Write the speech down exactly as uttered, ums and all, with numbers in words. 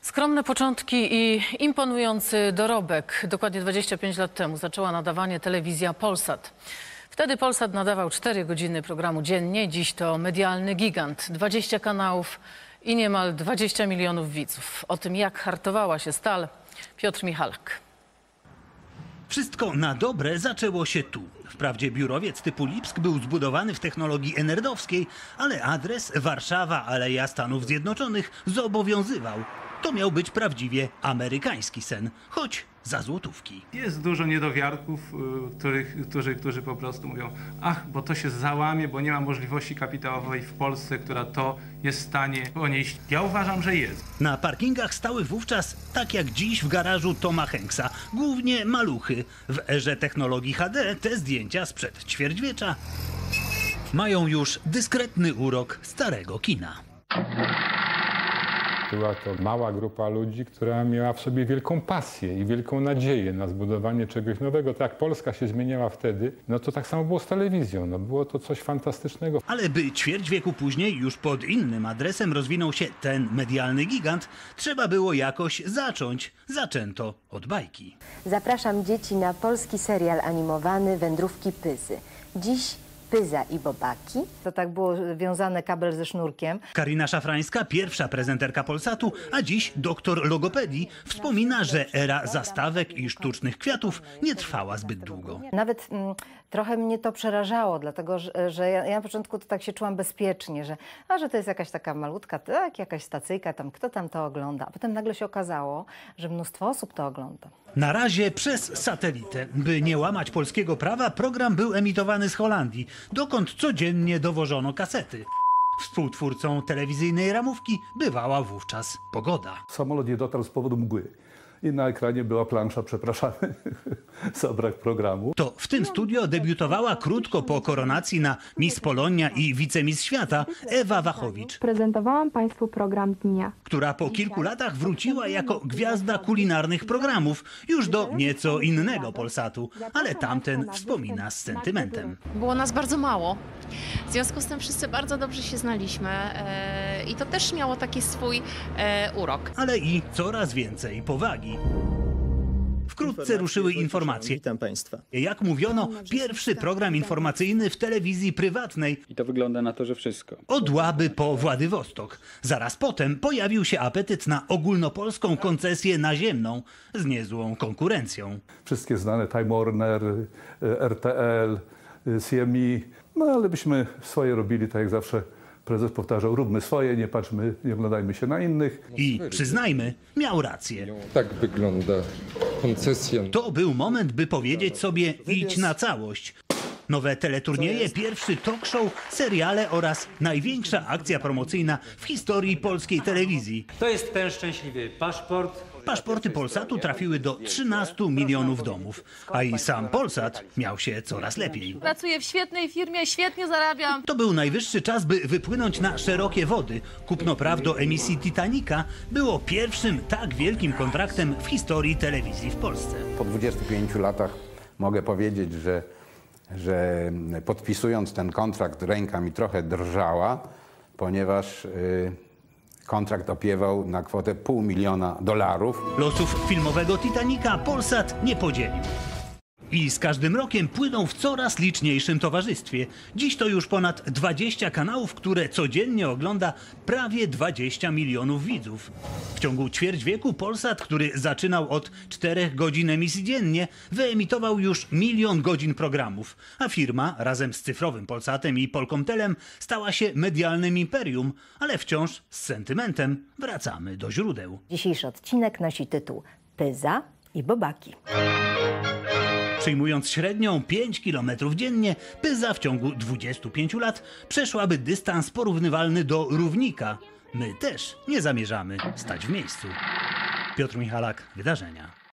Skromne początki i imponujący dorobek. Dokładnie dwadzieścia pięć lat temu zaczęła nadawanie telewizja Polsat. Wtedy Polsat nadawał cztery godziny programu dziennie. Dziś to medialny gigant. dwadzieścia kanałów i niemal dwadzieścia milionów widzów. O tym, jak hartowała się stal, Piotr Michalak. Wszystko na dobre zaczęło się tu. Wprawdzie biurowiec typu Lipsk był zbudowany w technologii enerdowskiej, ale adres Warszawa, Aleja Stanów Zjednoczonych zobowiązywał. To miał być prawdziwie amerykański sen, choć za złotówki. Jest dużo niedowiarków, których, którzy, którzy po prostu mówią, ach, bo to się załamie, bo nie ma możliwości kapitałowej w Polsce, która to jest w stanie ponieść. Ja uważam, że jest. Na parkingach stały wówczas, tak jak dziś w garażu Toma Hanksa, głównie maluchy. W erze technologii H D te zdjęcia sprzed ćwierćwiecza mają już dyskretny urok starego kina. Była to mała grupa ludzi, która miała w sobie wielką pasję i wielką nadzieję na zbudowanie czegoś nowego. Tak jak Polska się zmieniała wtedy, no to tak samo było z telewizją. No było to coś fantastycznego. Ale by ćwierć wieku później już pod innym adresem rozwinął się ten medialny gigant, trzeba było jakoś zacząć. Zaczęto od bajki. Zapraszam dzieci na polski serial animowany Wędrówki Pyzy. Dziś Pyza i Bobaki. To tak było wiązane kabel ze sznurkiem. Karina Szafrańska, pierwsza prezenterka Polsatu, a dziś doktor logopedii, wspomina, że era zastawek i sztucznych kwiatów nie trwała zbyt długo. Nawet mm, trochę mnie to przerażało, dlatego że, że ja, ja na początku to tak się czułam bezpiecznie, że, a, że to jest jakaś taka malutka, tak, jakaś stacyjka, tam, kto tam to ogląda. A potem nagle się okazało, że mnóstwo osób to ogląda. Na razie przez satelitę. By nie łamać polskiego prawa, program był emitowany z Holandii, dokąd codziennie dowożono kasety. Współtwórcą telewizyjnej ramówki bywała wówczas pogoda. Samolot nie dotarł z powodu mgły. I na ekranie była plansza, przepraszamy za brak programu. To w tym studio debiutowała krótko po koronacji na Miss Polonia i Wicemiss Świata Ewa Wachowicz. Prezentowałam Państwu program dnia, która po kilku latach wróciła jako gwiazda kulinarnych programów, już do nieco innego Polsatu, ale tamten wspomina z sentymentem. Było nas bardzo mało, w związku z tym wszyscy bardzo dobrze się znaliśmy e, i to też miało taki swój e, urok. Ale i coraz więcej powagi. Wkrótce ruszyły informacje. Witam Państwa. Jak mówiono, pierwszy program informacyjny w telewizji prywatnej. I to wygląda na to, że wszystko. Od Łaby po Władywostok. Zaraz potem pojawił się apetyt na ogólnopolską koncesję naziemną z niezłą konkurencją. Wszystkie znane, Time Warner, R T L, C M E. No ale byśmy swoje robili, tak jak zawsze prezes powtarzał, róbmy swoje, nie patrzmy, nie oglądajmy się na innych. I przyznajmy, miał rację. Tak wygląda koncesja. To był moment, by powiedzieć sobie idź na całość. Nowe teleturnieje, pierwszy talk show, seriale oraz największa akcja promocyjna w historii polskiej telewizji. To jest ten szczęśliwy paszport. Paszporty Polsatu trafiły do trzynastu milionów domów, a i sam Polsat miał się coraz lepiej. Pracuję w świetnej firmie, świetnie zarabiam. To był najwyższy czas, by wypłynąć na szerokie wody. Kupno praw do emisji Titanica było pierwszym tak wielkim kontraktem w historii telewizji w Polsce. Po dwudziestu pięciu latach mogę powiedzieć, że, że podpisując ten kontrakt ręka mi trochę drżała, ponieważ yy, kontrakt opiewał na kwotę pół miliona dolarów. Losów filmowego Titanica Polsat nie podzielił. I z każdym rokiem płyną w coraz liczniejszym towarzystwie. Dziś to już ponad dwadzieścia kanałów, które codziennie ogląda prawie dwadzieścia milionów widzów. W ciągu ćwierć wieku Polsat, który zaczynał od czterech godzin emisji dziennie, wyemitował już milion godzin programów, a firma razem z cyfrowym Polsatem i Polkomtelem stała się medialnym imperium, ale wciąż z sentymentem wracamy do źródeł. Dzisiejszy odcinek nosi tytuł Pyza i Bobaki. Przyjmując średnią pięć kilometrów dziennie, Pyza w ciągu dwudziestu pięciu lat przeszłaby dystans porównywalny do równika. My też nie zamierzamy stać w miejscu. Piotr Michalak, Wydarzenia.